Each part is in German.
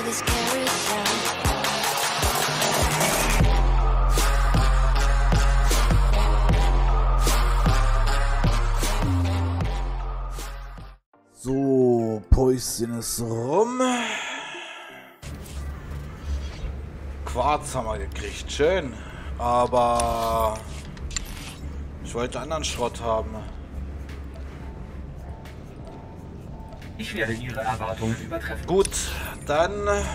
this carousel. So, Päuschen ist rum. Quarz haben wir gekriegt, schön. Aber ich wollte anderen Schrott haben. Ich werde Ihre Erwartungen übertreffen. Gut, dann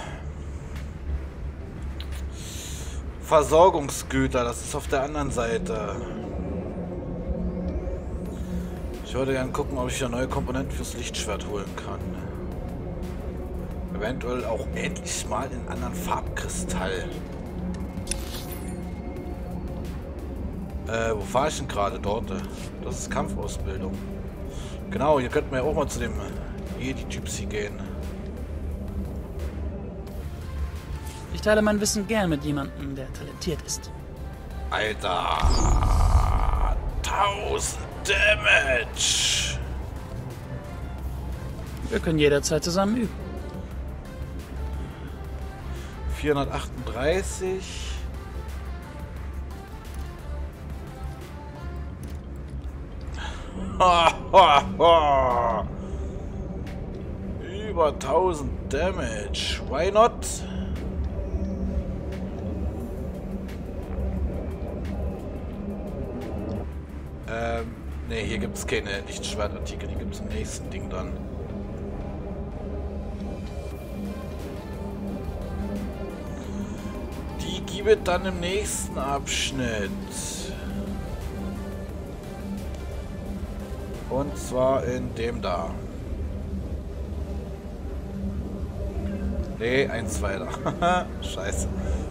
Versorgungsgüter, das ist auf der anderen Seite. Ich würde gerne gucken, ob ich ja neue Komponenten fürs Lichtschwert holen kann. Eventuell auch endlich mal in anderen Farbkristall. Wo fahre ich denn gerade? Dort. Das ist Kampfausbildung. Genau, hier könnten wir ja auch mal zu dem Jedi-Gypsy gehen. Ich teile mein Wissen gern mit jemandem, der talentiert ist. Alter! 1000 Damage! Wir können jederzeit zusammen üben. 438. Über 1000 Damage. Why not? Ne, hier gibt es keine Lichtschwertartikel, die gibt es im nächsten Ding dann. Die gibt es dann im nächsten Abschnitt. Und zwar in dem da. Ne, eins weiter. Scheiße.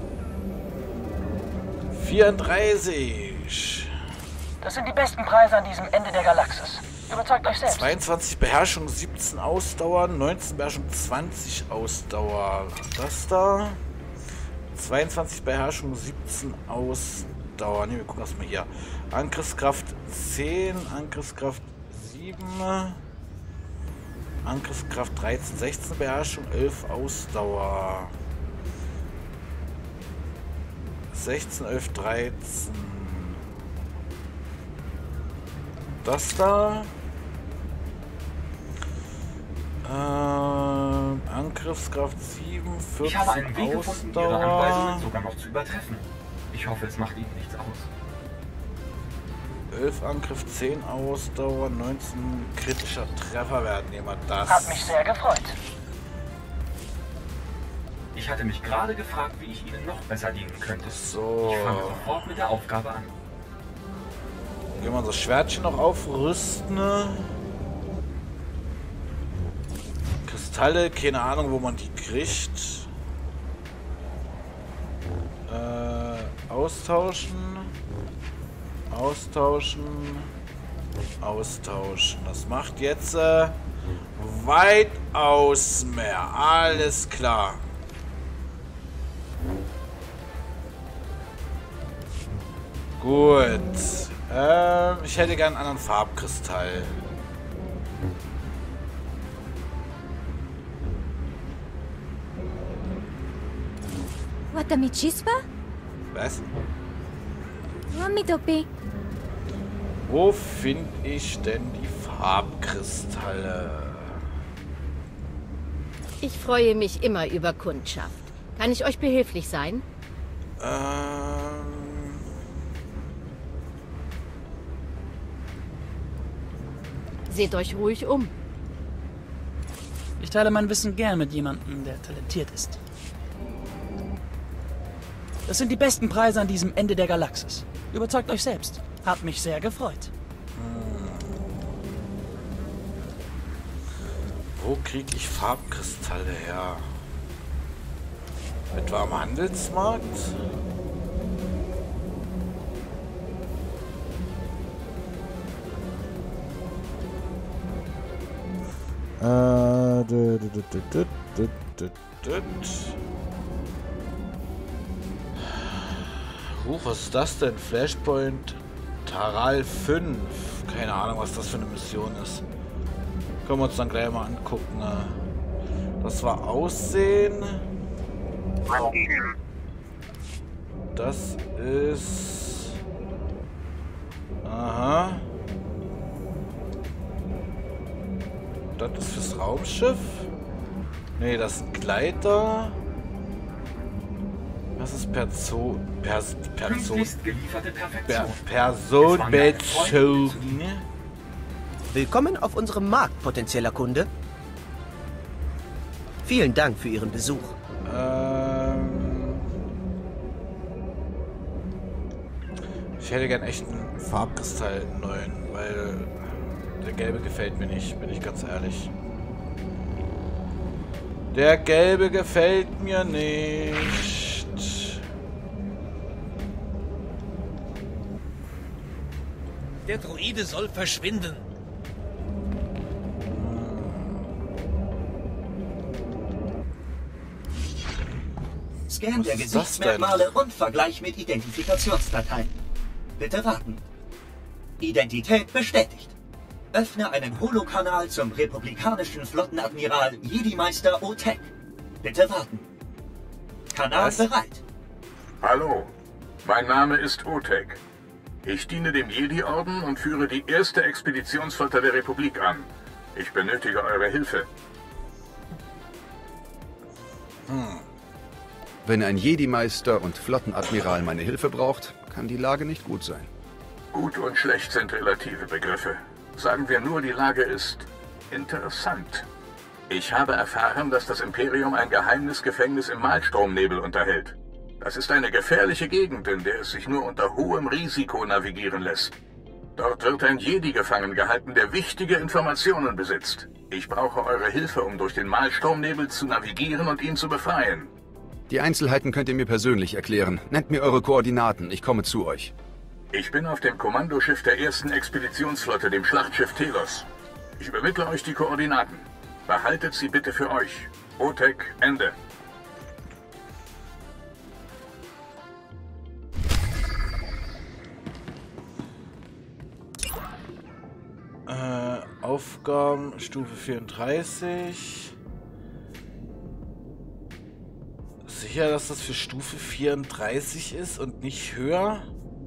34. Das sind die besten Preise an diesem Ende der Galaxis. Überzeugt euch selbst. 22 Beherrschung, 17 Ausdauer, 19 Beherrschung, 20 Ausdauer. Das da. 22 Beherrschung, 17 Ausdauer. Ne, wir gucken erstmal hier. Angriffskraft 10, Angriffskraft 7, Angriffskraft 13, 16 Beherrschung, 11 Ausdauer. 16, 11, 13. Das da. Angriffskraft 7, 14 Ich habe einen Weg gefunden, Ihre Ausdauer. Anweisungen sogar noch zu übertreffen. Ich hoffe, es macht Ihnen nichts aus. 11 Angriff, 10 Ausdauer, 19 kritischer Trefferwert. Nehmen wir das. Hat mich sehr gefreut. Ich hatte mich gerade gefragt, wie ich Ihnen noch besser dienen könnte. So. Ich fange sofort mit der Aufgabe an. Gehen wir unser Schwertchen noch aufrüsten. Kristalle, keine Ahnung, wo man die kriegt. Austauschen. Austauschen. Austauschen. Das macht jetzt weitaus mehr. Alles klar. Gut. Ich hätte gern einen anderen Farbkristall. Watami Chispa? Was? Mami Topi. Wo finde ich denn die Farbkristalle? Ich freue mich immer über Kundschaft. Kann ich euch behilflich sein? Seht euch ruhig um. Ich teile mein Wissen gern mit jemandem, der talentiert ist. Das sind die besten Preise an diesem Ende der Galaxis. Überzeugt euch selbst. Hat mich sehr gefreut. Wo kriege ich Farbkristalle her? Etwa am Handelsmarkt? Was ist das denn? Flashpoint Taral 5. Keine Ahnung, was das für eine Mission ist. Können wir uns dann gleich mal angucken. Das war Aussehen. Das ist... Aha. Das ist fürs Raumschiff? Nee, das ist ein Gleiter. Das ist personenbezogen. Willkommen auf unserem Markt, potenzieller Kunde. Vielen Dank für Ihren Besuch. Ich hätte gern echt einen Farbkristall neuen, weil der gelbe gefällt mir nicht, bin ich ganz ehrlich. Der gelbe gefällt mir nicht. Der Droide soll verschwinden. Scan der Was ist das Gesichtsmerkmale und Vergleich mit Identifikationsdateien. Bitte warten. Identität bestätigt. Öffne einen Holokanal zum republikanischen Flottenadmiral Jedi-Meister Otek. Bitte warten. Kanal Was? bereit. Hallo, mein Name ist Otek. Ich diene dem Jedi-Orden und führe die erste Expeditionsflotte der Republik an. Ich benötige eure Hilfe. Wenn ein Jedi-Meister und Flottenadmiral meine Hilfe braucht, kann die Lage nicht gut sein. Gut und schlecht sind relative Begriffe. Sagen wir nur, die Lage ist interessant. Ich habe erfahren, dass das Imperium ein geheimes Gefängnis im Malstromnebel unterhält. Das ist eine gefährliche Gegend, in der es sich nur unter hohem Risiko navigieren lässt. Dort wird ein Jedi gefangen gehalten, der wichtige Informationen besitzt. Ich brauche eure Hilfe, um durch den Malstromnebel zu navigieren und ihn zu befreien. Die Einzelheiten könnt ihr mir persönlich erklären. Nennt mir eure Koordinaten, ich komme zu euch. Ich bin auf dem Kommandoschiff der ersten Expeditionsflotte, dem Schlachtschiff Telos. Ich übermittle euch die Koordinaten. Behaltet sie bitte für euch. Otek, Ende. Aufgaben Stufe 34. Sicher, dass das für Stufe 34 ist und nicht höher?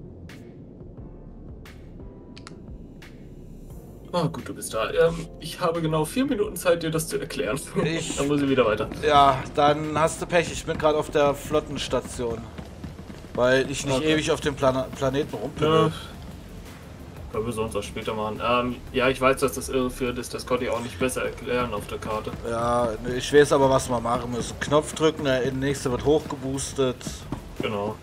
Ah, gut, du bist da. Ich habe genau 4 Minuten Zeit, dir das zu erklären. Dann muss ich wieder weiter. Ja, dann hast du Pech. Ich bin gerade auf der Flottenstation. Weil ich nicht ewig auf dem Planeten rumpel. Können wir sonst auch später machen. Ja, ich weiß, dass das irreführend ist. Das konnte ich auch nicht besser erklären auf der Karte. Ja, ich weiß aber, was wir machen müssen. Knopf drücken, der nächste wird hochgeboostet. Genau.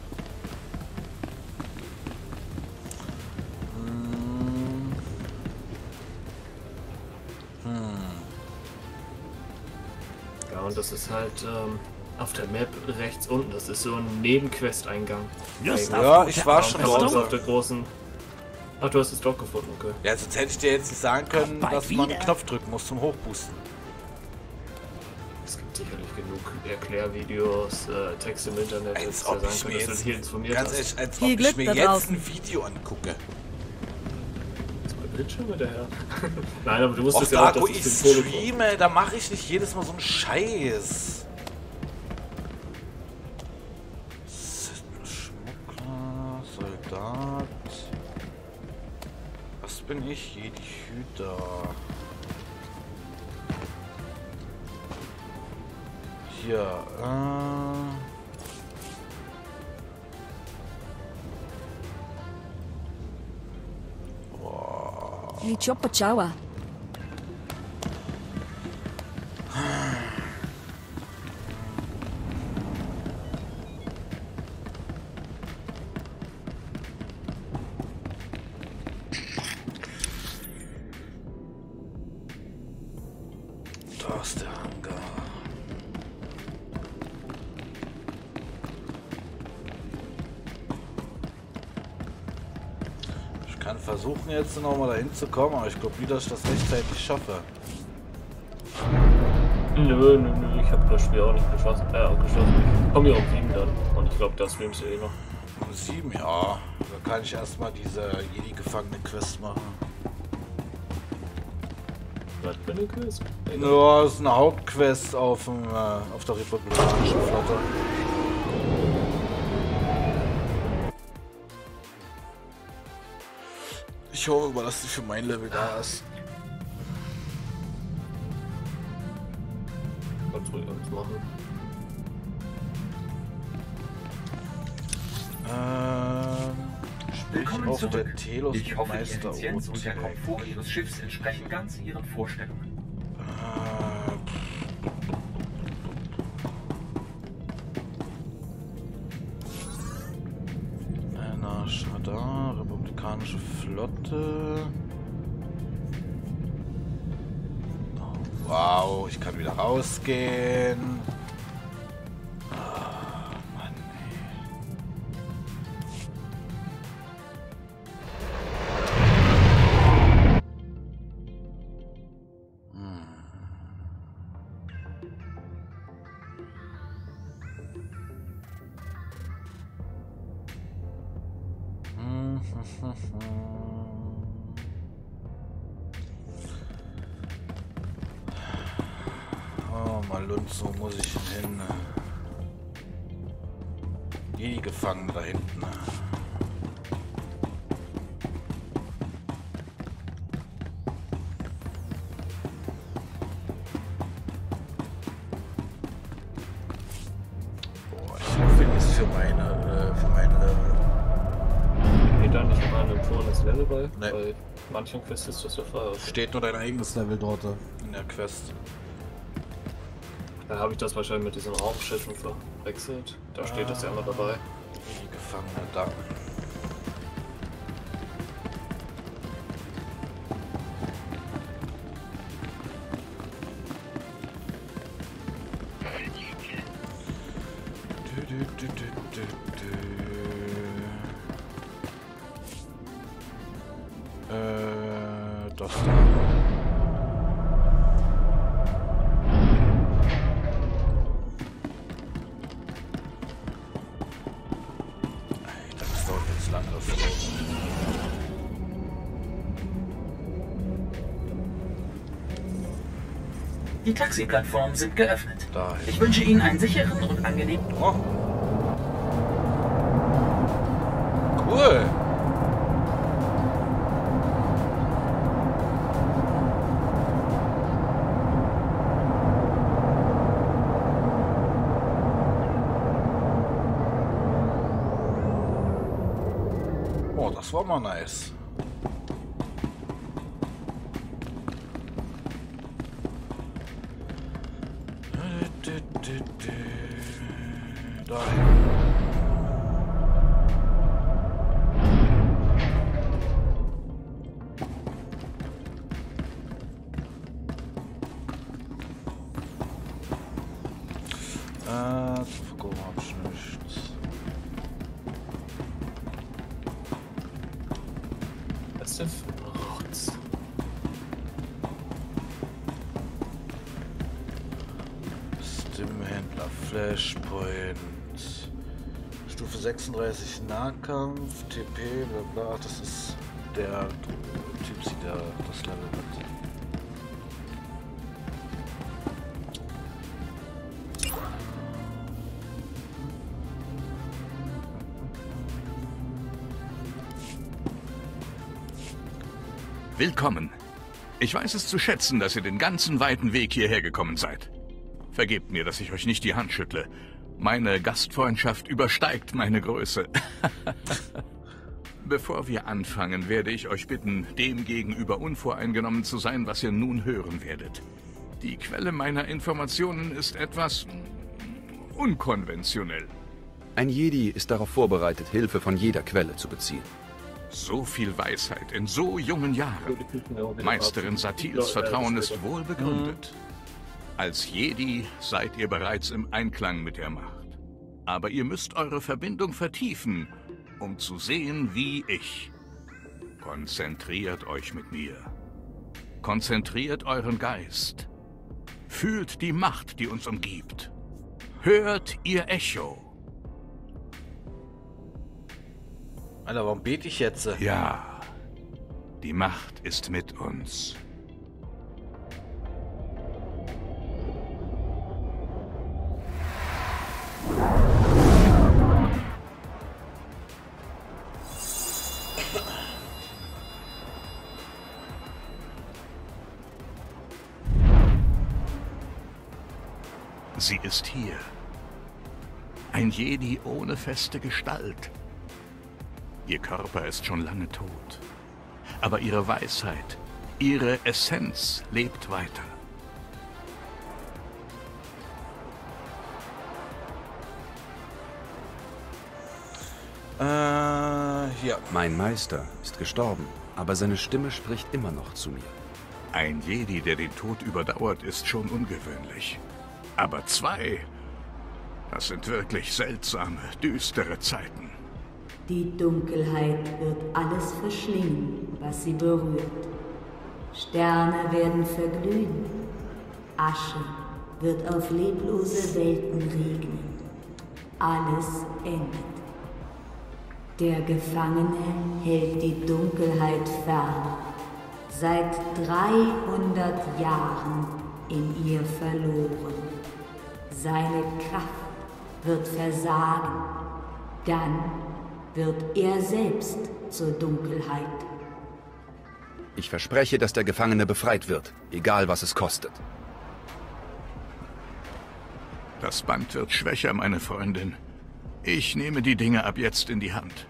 Ja, und das ist halt auf der Map rechts unten. Das ist so ein Nebenquest-Eingang. Ja, ich war schon dort auf der großen... Ach, du hast es doch gefunden, okay. Ja, sonst hätte ich dir jetzt nicht sagen können, dass man einen Knopf drücken muss zum Hochboosten. Es gibt sicherlich genug Erklärvideos, Text im Internet, Als ob ich mir jetzt, ganz ehrlich, als ob ich mir jetzt ein Video angucke. Ist mein Bildschirm hinterher? Nein, aber du wusstest ja auch, da, dass wo ich streame, da mache ich nicht jedes Mal so einen Scheiß. Schmuggler, Soldat. Was bin ich? Jedi-Hüter. Hier, Lichopa Chawa. Da ist der Hangar. Ich kann versuchen jetzt nochmal dahin zu kommen, aber ich glaube nie, dass ich das rechtzeitig schaffe. Nö, ich habe das Spiel auch nicht geschlossen. Ich komme hier um 7 dann. Und ich glaube, das streamst du eh noch. Um 7, ja. Da kann ich erstmal diese Jedi-Gefangene-Quest machen. Was für eine Quest? Ja, das ist eine Hauptquest auf der republikanischen Flotte. Ich hoffe mal, dass sie für mein Level da ist. Kannst ruhig alles machen. Willkommen auf zurück. der Telos Ich hoffe, die Meister Effizienz und der Otek. Komfort Ihres Schiffs entsprechen ganz Ihren Vorstellungen. Radar, republikanische Flotte. Oh, wow, ich kann wieder rausgehen. Oh, Mann, oh, Malunzo muss ich hin. Die Gefangene da hinten. Boah, ich hoffe, die ist für meine Level. Geht da nicht immer ein empfohlenes Level bei? Nee. Bei manchen Quests ist das ja frei. Steht nur dein eigenes Level dort in der Quest. Da habe ich das wahrscheinlich mit diesen Raumschiffen verwechselt. Da steht das ja immer dabei. Die Gefangene da. Das da. Das dauert jetzt lang, das Die Taxiplattformen sind geöffnet. dahin. Ich wünsche Ihnen einen sicheren und angenehmen... Oh. Cool. Oh, das war mal nice. Dahin. Zu verkaufen hab ich nichts. Was ist denn für ein Rotz? Stimmhändler, Flashpoint. Stufe 36 Nahkampf, TP, bla bla. Das ist der Typ, der das Level hat. Willkommen. Ich weiß es zu schätzen, dass ihr den ganzen weiten Weg hierher gekommen seid. Vergebt mir, dass ich euch nicht die Hand schüttle. Meine Gastfreundschaft übersteigt meine Größe. Bevor wir anfangen, werde ich euch bitten, dem gegenüber unvoreingenommen zu sein, was ihr nun hören werdet. Die Quelle meiner Informationen ist etwas unkonventionell. Ein Jedi ist darauf vorbereitet, Hilfe von jeder Quelle zu beziehen. So viel Weisheit in so jungen Jahren. Meisterin Satils Vertrauen ist wohl begründet. Als Jedi seid ihr bereits im Einklang mit der Macht. Aber ihr müsst eure Verbindung vertiefen, um zu sehen, wie ich. Konzentriert euch mit mir. Konzentriert euren Geist. Fühlt die Macht, die uns umgibt. Hört ihr Echo. Alter, warum bete ich jetzt? Ja, die Macht ist mit uns. Sie ist hier. Ein Jedi ohne feste Gestalt. Ihr Körper ist schon lange tot. Aber ihre Weisheit, ihre Essenz lebt weiter. Hier. Mein Meister ist gestorben, aber seine Stimme spricht immer noch zu mir. Ein Jedi, der den Tod überdauert, ist schon ungewöhnlich. Aber 2, das sind wirklich seltsame, düstere Zeiten. Die Dunkelheit wird alles verschlingen, was sie berührt. Sterne werden verglühen. Asche wird auf leblose Welten regnen. Alles endet. Der Gefangene hält die Dunkelheit fern. Seit 300 Jahren in ihr verloren. Seine Kraft wird versagen. Dann wird er selbst zur Dunkelheit. Ich verspreche, dass der Gefangene befreit wird, egal was es kostet. Das Band wird schwächer, meine Freundin. Ich nehme die Dinge ab jetzt in die Hand.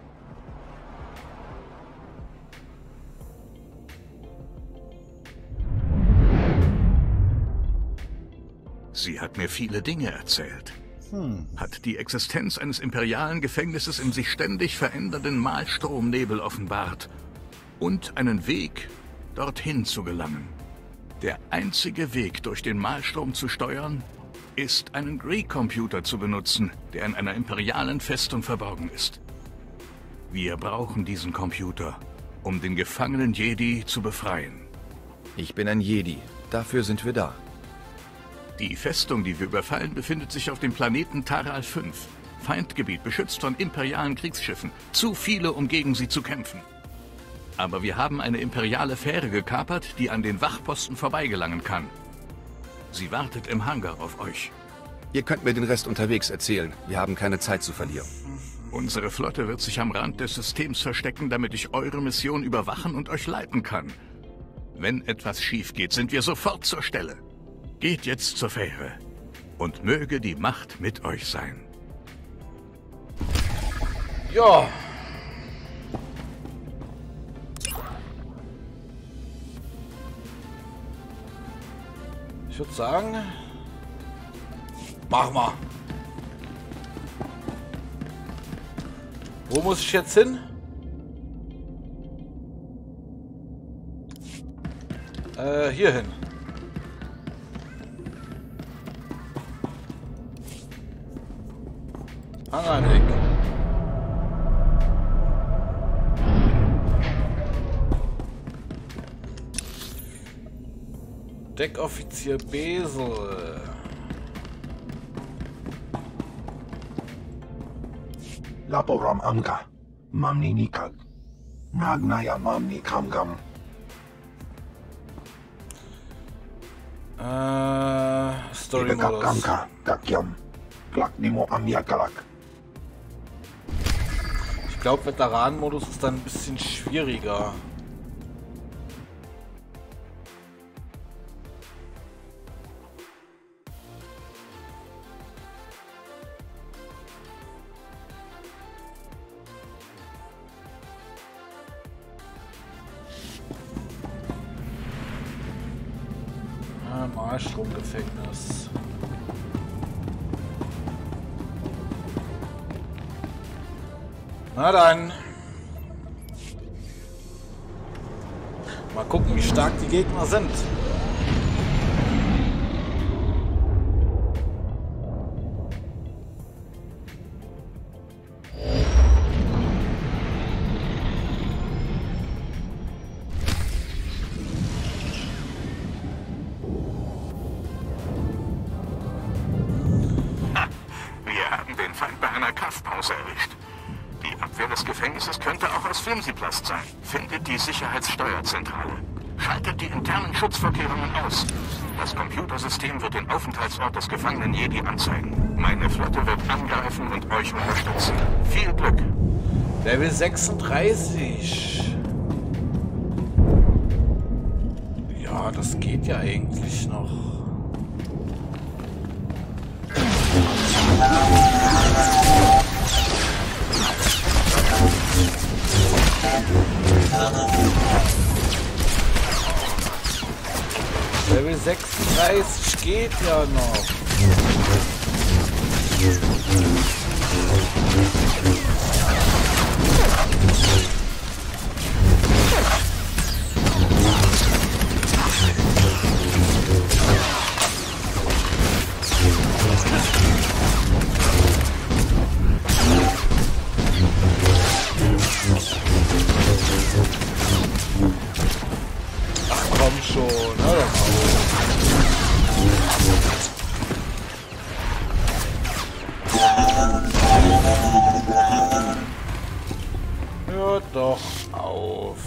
Sie hat mir viele Dinge erzählt. Hat die Existenz eines imperialen Gefängnisses im sich ständig verändernden Malstromnebel offenbart und einen Weg, dorthin zu gelangen. Der einzige Weg, durch den Malstrom zu steuern, ist, einen Greek-Computer zu benutzen, der in einer imperialen Festung verborgen ist. Wir brauchen diesen Computer, um den gefangenen Jedi zu befreien. Ich bin ein Jedi. Dafür sind wir da. Die Festung, die wir überfallen, befindet sich auf dem Planeten Taral 5. Feindgebiet, beschützt von imperialen Kriegsschiffen. Zu viele, um gegen sie zu kämpfen. Aber wir haben eine imperiale Fähre gekapert, die an den Wachposten vorbeigelangen kann. Sie wartet im Hangar auf euch. Ihr könnt mir den Rest unterwegs erzählen. Wir haben keine Zeit zu verlieren. Unsere Flotte wird sich am Rand des Systems verstecken, damit ich eure Mission überwachen und euch leiten kann. Wenn etwas schief geht, sind wir sofort zur Stelle. Geht jetzt zur Fähre und möge die Macht mit euch sein. Ja. Ich würde sagen, mach mal. Wo muss ich jetzt hin? Hier hin. Hangardeck. Deckoffizier Besel. Laporam Amka. Mamni Nikag. Nagnaya Mamni Kamgam. Story Modus. Ich glaube, Veteranenmodus ist dann ein bisschen schwieriger. Malstromgefängnis. Na dann. Mal gucken, wie stark die Gegner sind. Filmsiplast sein. Findet die Sicherheitssteuerzentrale. Schaltet die internen Schutzvorkehrungen aus. Das Computersystem wird den Aufenthaltsort des gefangenen Jedi anzeigen. Meine Flotte wird angreifen und euch unterstützen. Viel Glück. Level 36. Ja, das geht ja eigentlich noch. Level 36 geht ja noch. Ach komm schon, hör doch auf. Hör doch auf.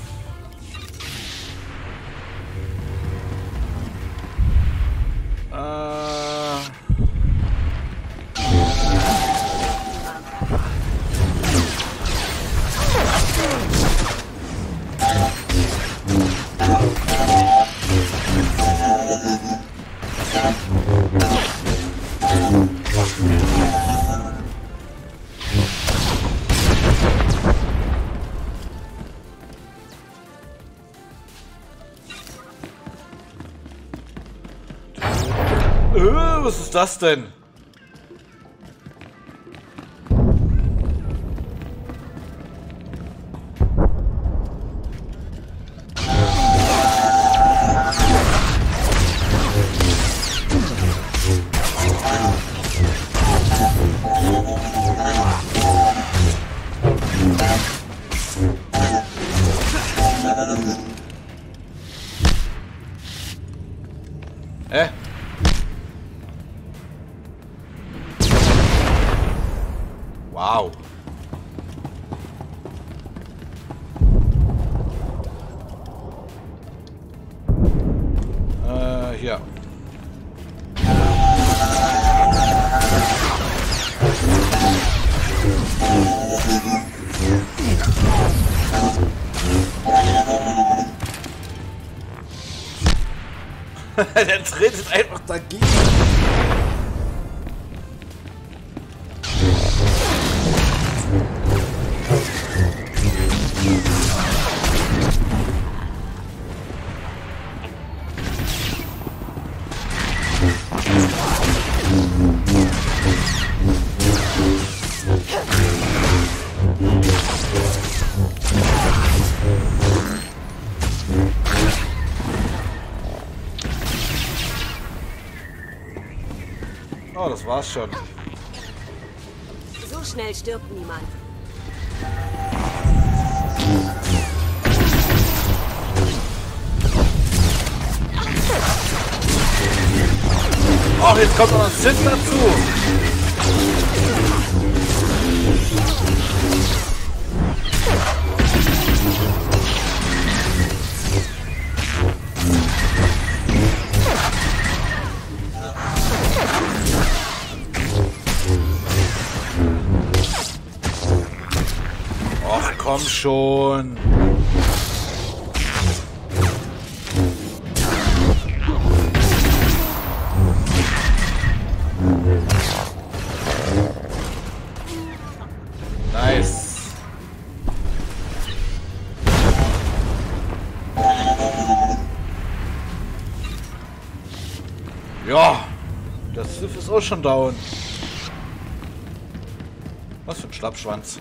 Was ist das denn? Wow. Hier. Der tretet einfach dagegen. Oh, das war's schon. So schnell stirbt niemand. Oh, jetzt kommt noch ein Sith dazu. Och, komm schon. Nice. Ja, das Sith ist auch schon down. Was für ein Schlappschwanz.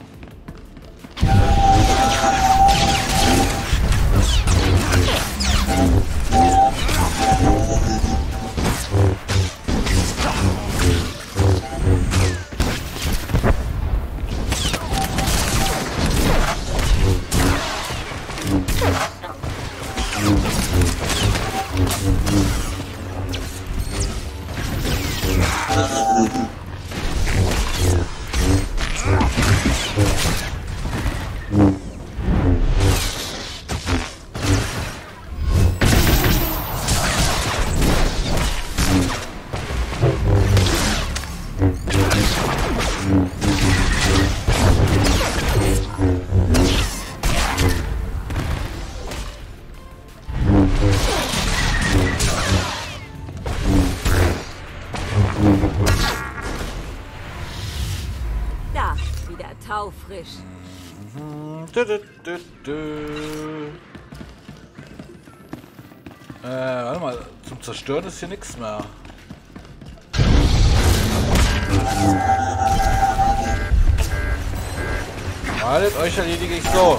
Taufrisch. Warte mal, zum Zerstören ist hier nichts mehr. Haltet euch, erledige ich so.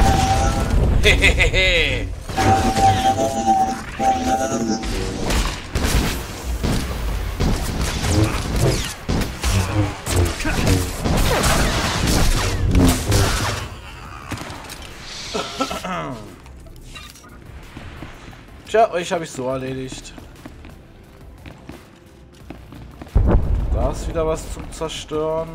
Hehehe. Tja, euch habe ich so erledigt. Da ist wieder was zum Zerstören.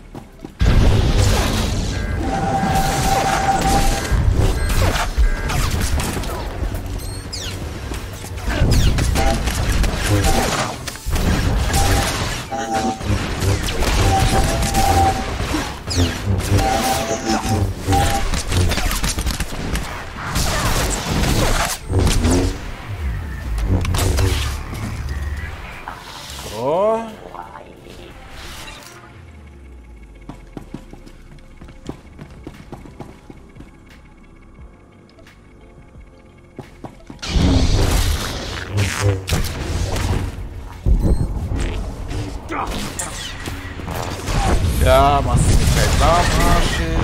So. Ja, machst du nicht gleich lahmarschig.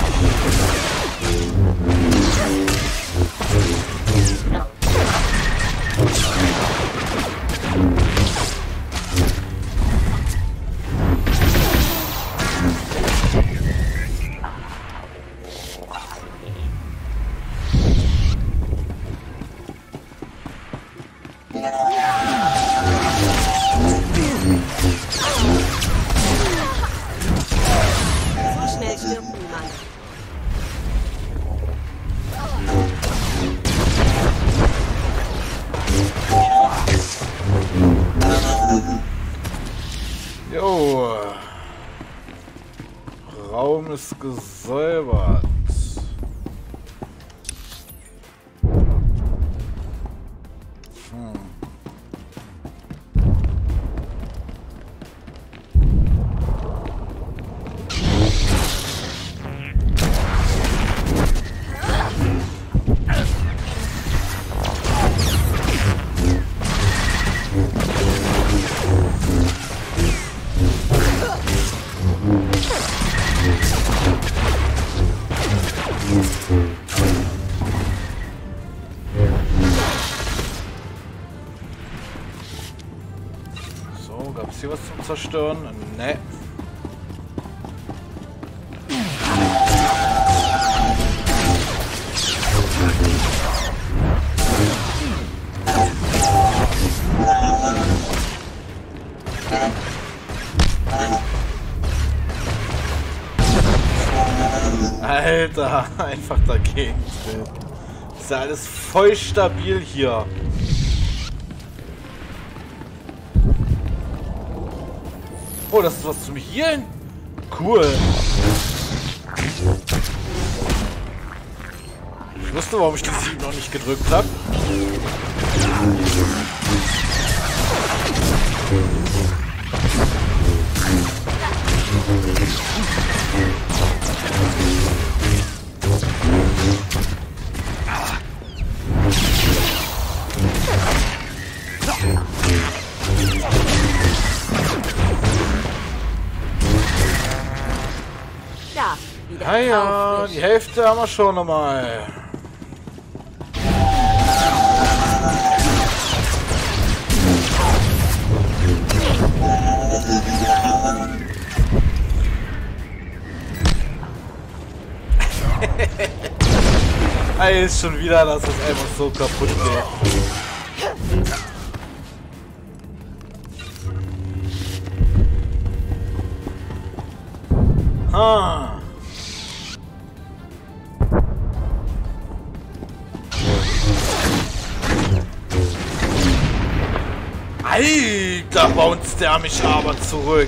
Jo. Raum ist gesäubert. So, gab es hier was zum Zerstören? Ne. Alter, einfach dagegen treten. Ist ja alles voll stabil hier. Oh, das ist was zum Healen? Cool. Ich wusste, warum ich die 7 noch nicht gedrückt habe. Ja, ja, die Hälfte haben wir schon nochmal. Ist schon wieder, dass das einfach so kaputt geht. Ah. Alter, bounced der mich aber zurück.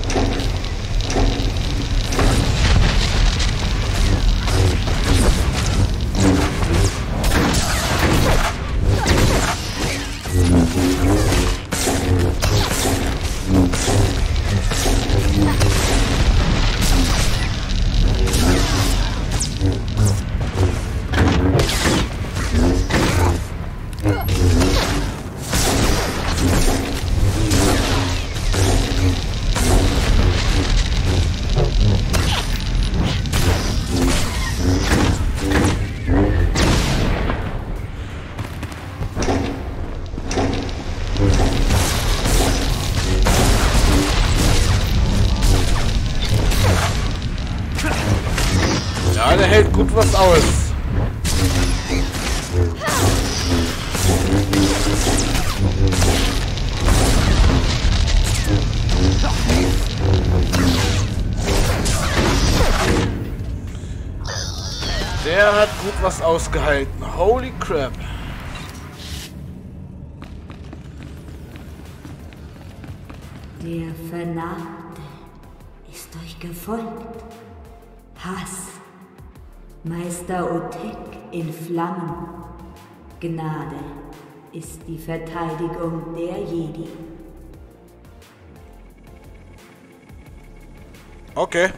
Ja, der hält gut was aus. Der hat gut was ausgehalten. Holy crap. Der Vernarbte ist euch gefolgt. Hass. Meister Otek in Flammen. Gnade ist die Verteidigung der Jedi. Okay.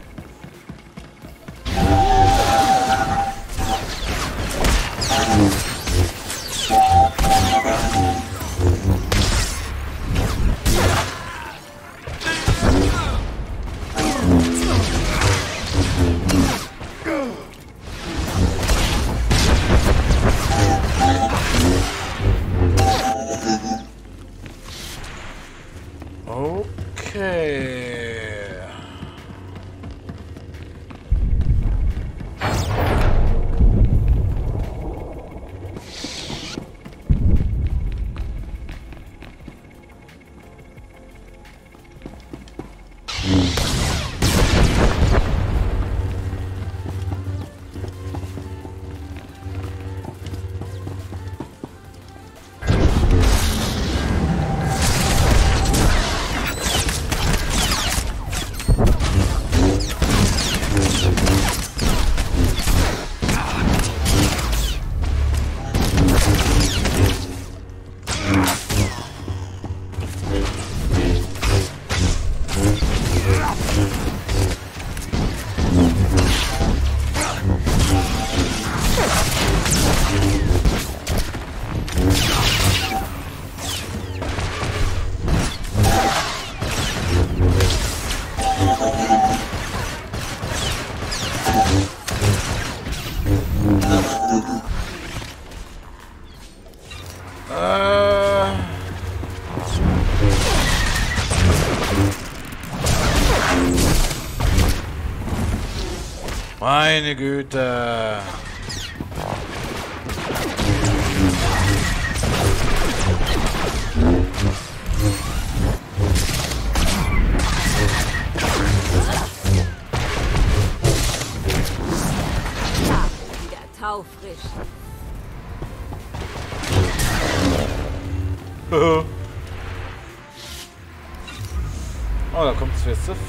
Meine Güte. Wieder taufrisch. Oh, da kommt es jetzt.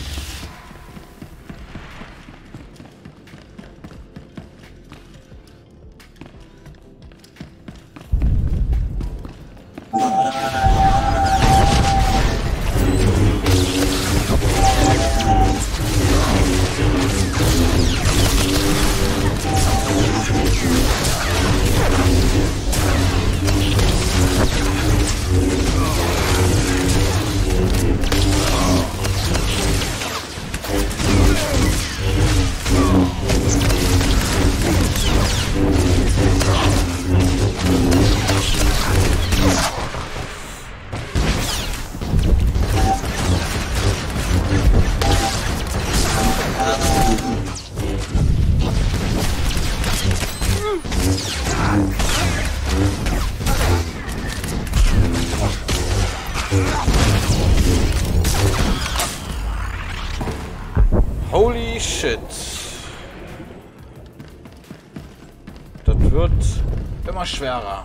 Holy shit. Das wird immer schwerer.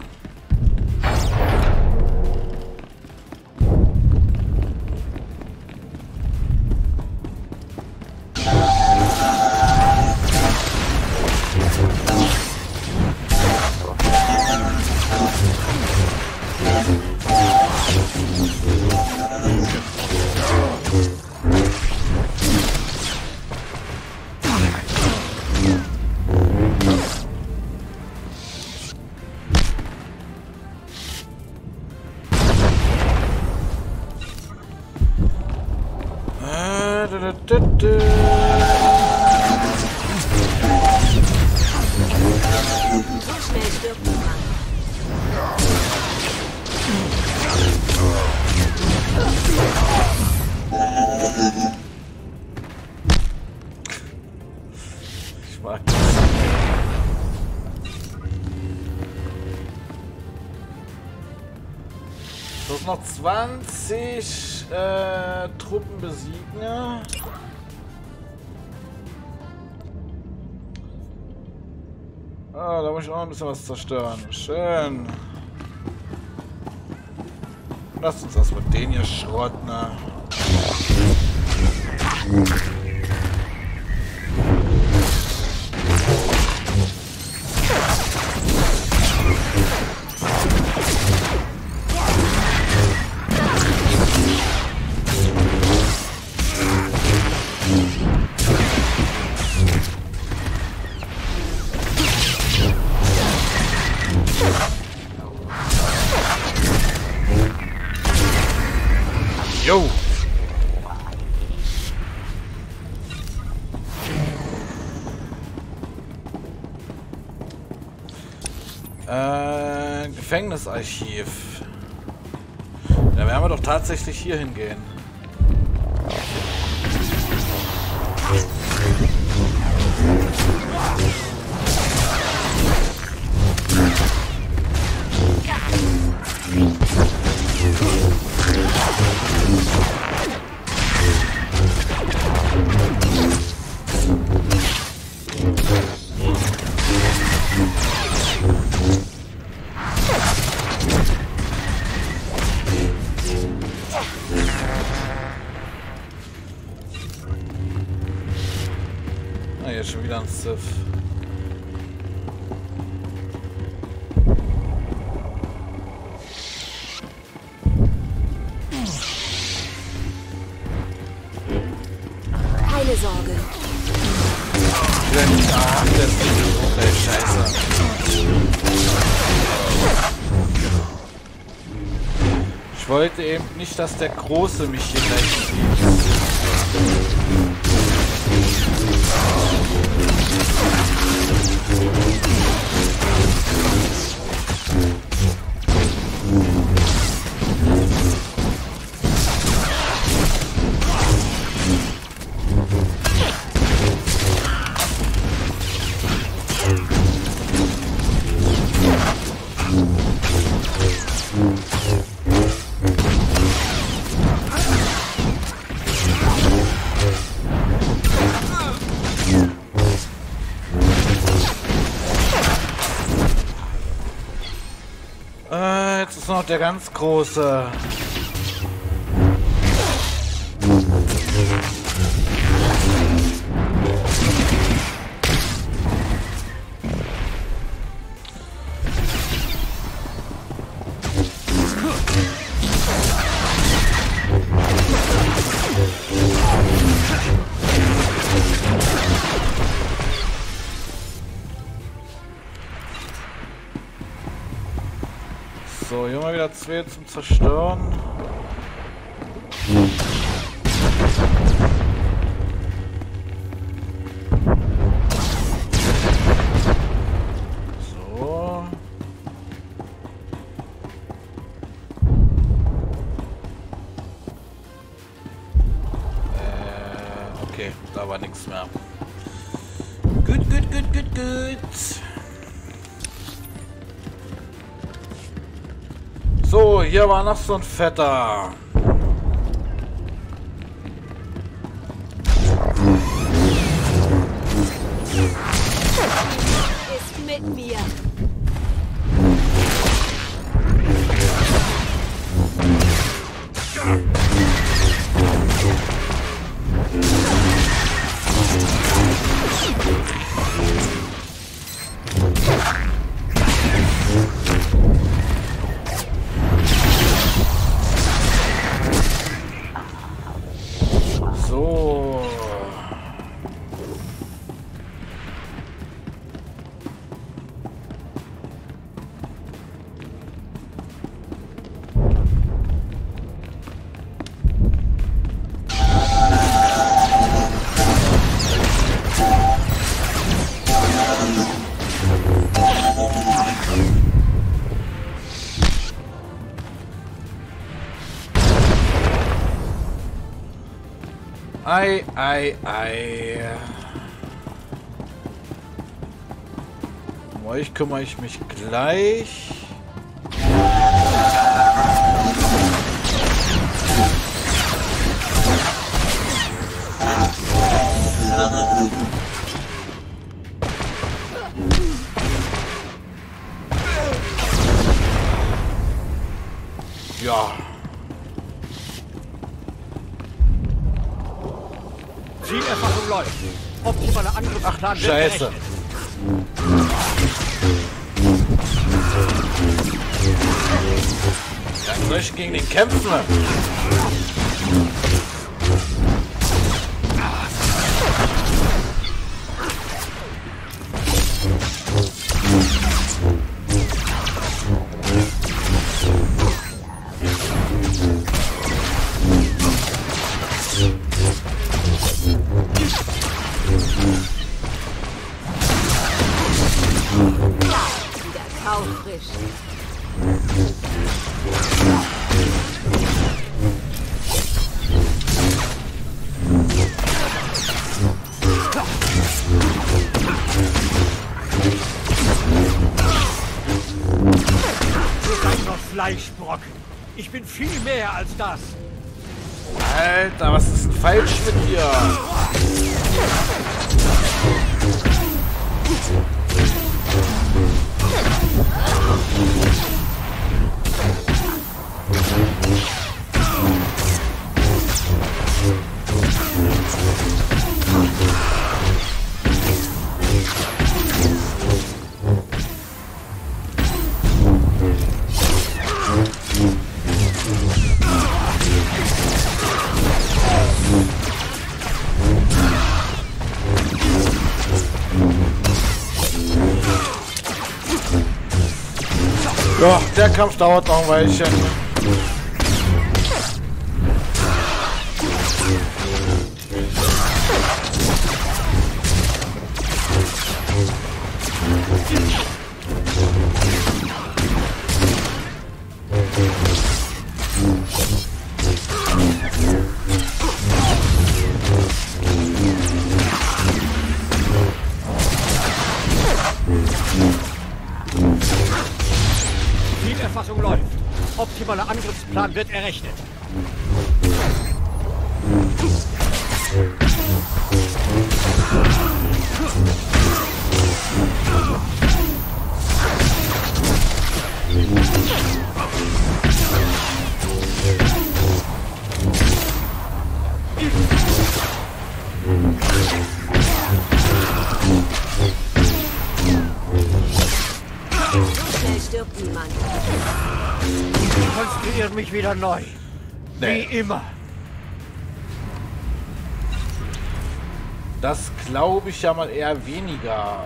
Ich mag muss noch 20 Truppen besiegen. Ah, da muss ich auch ein bisschen was zerstören. Schön. Lasst uns das mit den hier schrotten. Ne? Jo! Gefängnisarchiv. Da werden wir doch tatsächlich hier hingehen. Jetzt schon wieder ein Sith. Keine Sorge. Ach, das ist scheiße. Ich wollte eben nicht, dass der Große mich hier gleich sieht. Jetzt ist noch der ganz große. So, hier mal wieder 2 zum Zerstören. So. Okay, da war nichts mehr. Gut. So, hier war noch so ein Fetter. Ist mit mir. So. Ei. Um euch kümmere ich mich gleich. Ja. Zielerfassung läuft. Optimaler Angriffsplan wird Scheiße. berechnet. Dann soll ich gegen den kämpfen. Wieder taufrisch. Du seid noch Fleischbrocken. Ich bin viel mehr als das. Alter, was ist denn falsch mit dir? Ja, der Kampf dauert noch ein Weilchen. Zielerfassung läuft. Optimaler Angriffsplan wird errechnet. Schnell stirbt niemand. Konstruiert mich wieder neu. Nee. Wie immer. Das glaube ich ja mal eher weniger.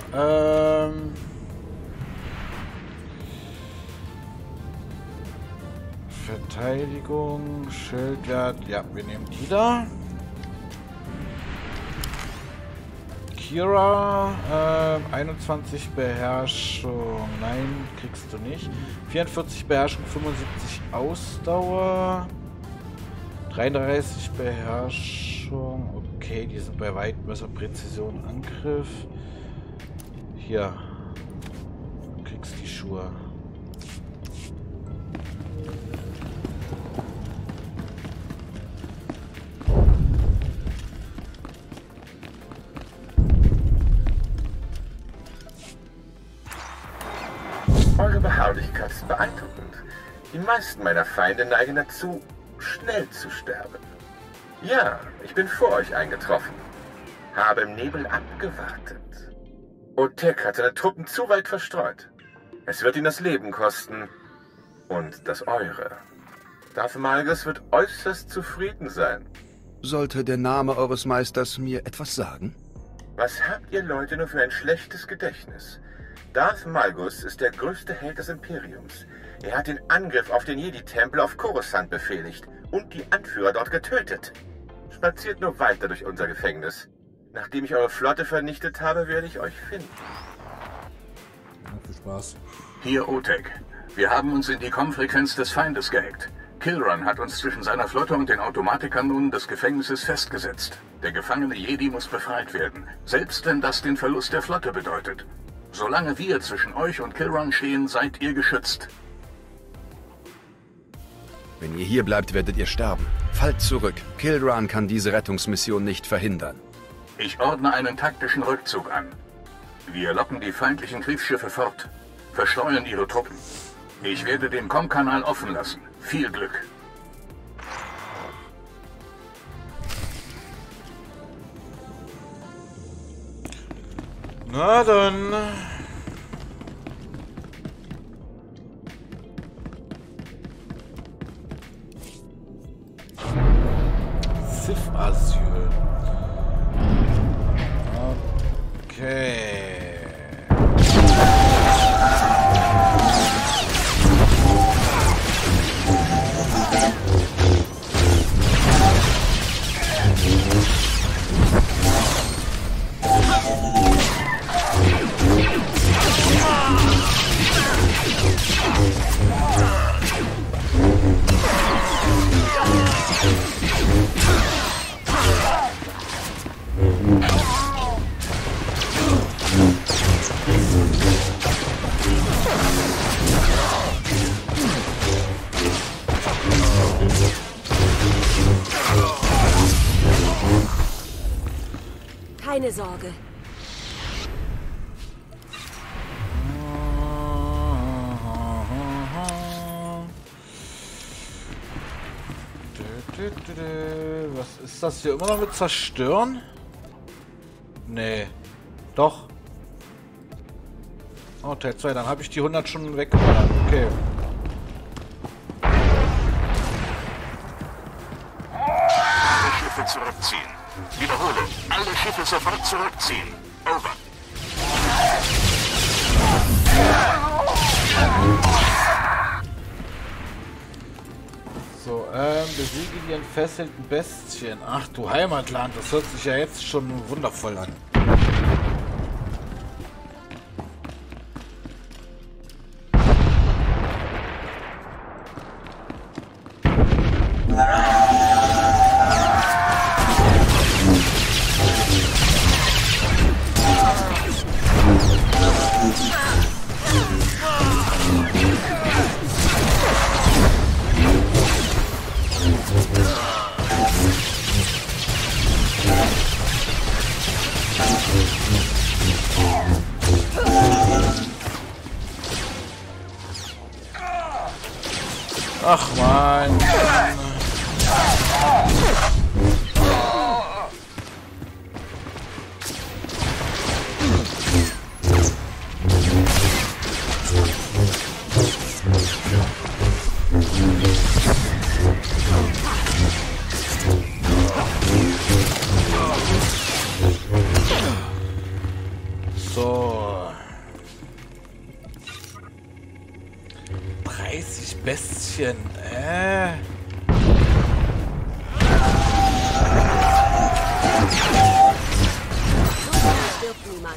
Verteidigung, Schildwert. Ja, wir nehmen die da. Kira, 21 Beherrschung. Nein, kriegst du nicht. 44 Beherrschung, 75 Ausdauer. 33 Beherrschung. Okay, die sind bei weitem besser. Präzision, Angriff. Hier. Du kriegst die Schuhe. Eure Beharrlichkeit ist beeindruckend. Die meisten meiner Feinde neigen dazu, schnell zu sterben. Ja, ich bin vor euch eingetroffen. Habe im Nebel abgewartet. Otek hat seine Truppen zu weit verstreut. Es wird ihn das Leben kosten. Und das eure. Darth Malgus wird äußerst zufrieden sein. Sollte der Name eures Meisters mir etwas sagen? Was habt ihr Leute nur für ein schlechtes Gedächtnis? Darth Malgus ist der größte Held des Imperiums. Er hat den Angriff auf den Jedi-Tempel auf Coruscant befehligt und die Anführer dort getötet. Spaziert nur weiter durch unser Gefängnis. Nachdem ich eure Flotte vernichtet habe, werde ich euch finden. Ja, viel Spaß. Hier, Otek. Wir haben uns in die Kommfrequenz des Feindes gehackt. Killrun hat uns zwischen seiner Flotte und den Automatikkanonen des Gefängnisses festgesetzt. Der gefangene Jedi muss befreit werden, selbst wenn das den Verlust der Flotte bedeutet. Solange wir zwischen euch und Killrun stehen, seid ihr geschützt. Wenn ihr hier bleibt, werdet ihr sterben. Fallt zurück. Killrun kann diese Rettungsmission nicht verhindern. Ich ordne einen taktischen Rückzug an. Wir locken die feindlichen Kriegsschiffe fort, verstreuen ihre Truppen. Ich werde den Komm-Kanal offen lassen. Viel Glück. Na dann. Sith-Asyl. Okay. Keine Sorge. Was ist das hier? Immer noch mit Zerstören? Nee. Doch. Oh, Teil 2. Dann habe ich die 100 schon weggeballert. Okay. Alle Schiffe zurückziehen. Wiederhole. Alle Schiffe sofort zurückziehen. Over. So, besiege die entfesselten Bestien. Ach du Heimatland, das hört sich ja jetzt schon wundervoll an. Ach man. So. 30 Bestien. Stirbt niemand.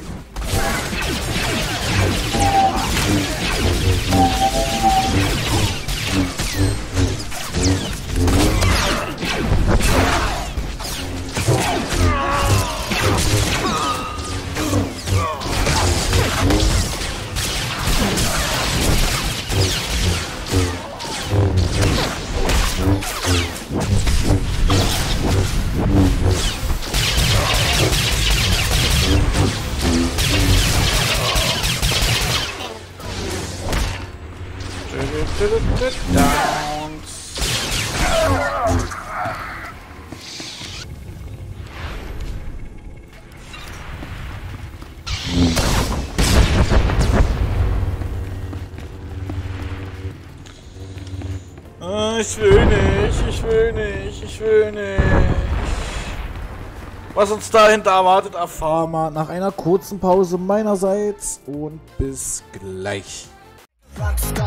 Ich will nicht, ich will nicht, ich will nicht. Was uns dahinter erwartet, erfahren wir nach einer kurzen Pause meinerseits und bis gleich.